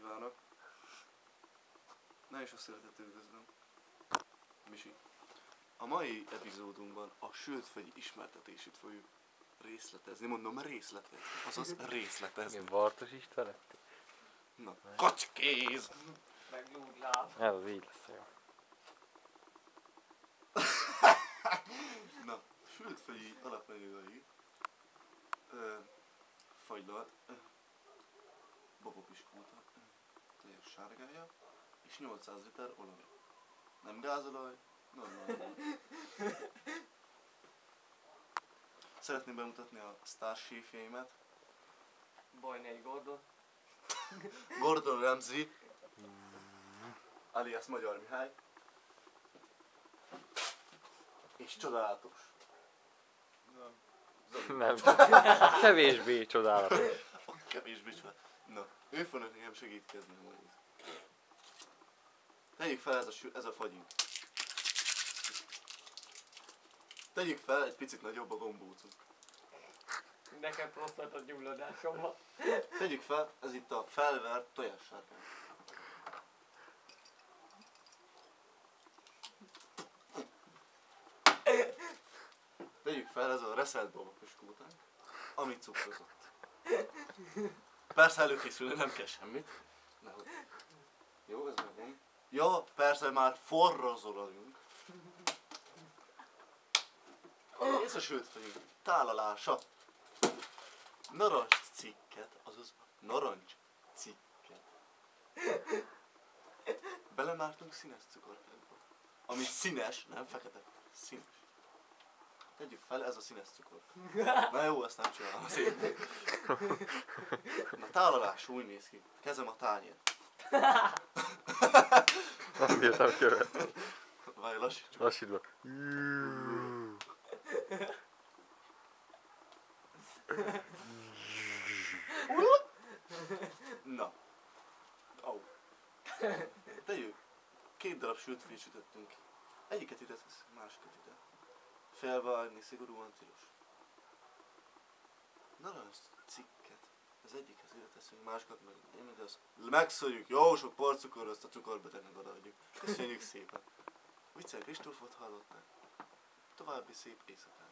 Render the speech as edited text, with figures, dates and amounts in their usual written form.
kívánok! Ne is a szeretettel üdvözlöm. Misi. A mai epizódunkban a sültfagyi ismertetését fogjuk részletezni. Mondom, részletezni. Azaz részletezni. Igen, Bartos István lettél? Na, kacskéz! Meg lúdláb. Ez így lesz jó. Na, sültfagyi alapanyai fagylalt, babopiskóta, teljes sárgája, és 800 liter olaj. Nem gázolaj, normál. Szeretném bemutatni a sztárséfjeimet. Bajnai Gordon. Gordon Ramsay, alias Magyar Mihály. És csodálatos. Nem, kevésbé csodálatos. Kevésbé csodálatos. Na, ő fognak nekem segítkezni majd. Tegyük fel ez a fagyink. Tegyük fel egy picit nagyobb a gombócunk. Nekem prostata gyulladásom van. Tegyük fel, ez itt a felvert tojássárkány. Tegyük fel, ez a reszelt babopiskótánk, amit cukrozott. Persze előkészülni nem kell semmit. Nehogy. Jó, ez megvan. Ja, persze már forrazoladjunk. Ez a sültfagyi tálalása. Narancs cikket, azaz narancs cikket. Belemártunk színes cukorkákba. Ami színes, nem fekete, színes. Tegyük fel, ez a színes cukor. Na jó, ezt nem csinálom szépen. Na tálalás úgy néz ki. Kezem a tányért. Nem bírtam követni. Várj, lassítsuk. Lassítsd be. Na. Au. Tegyük. 2 darab sültfét sütöttünk. Egyiket ide tesz, másikat ide. Felvágni szigorúan tilos. Narancs cikket. Az egyikhez ide teszünk, másikat meg nem ide az. Megszóljuk, jó sok porcukor, azt a cukorbetegnek odaadjuk. Köszönjük szépen. Viccel Kristófot hallottál. További szép éjszakát.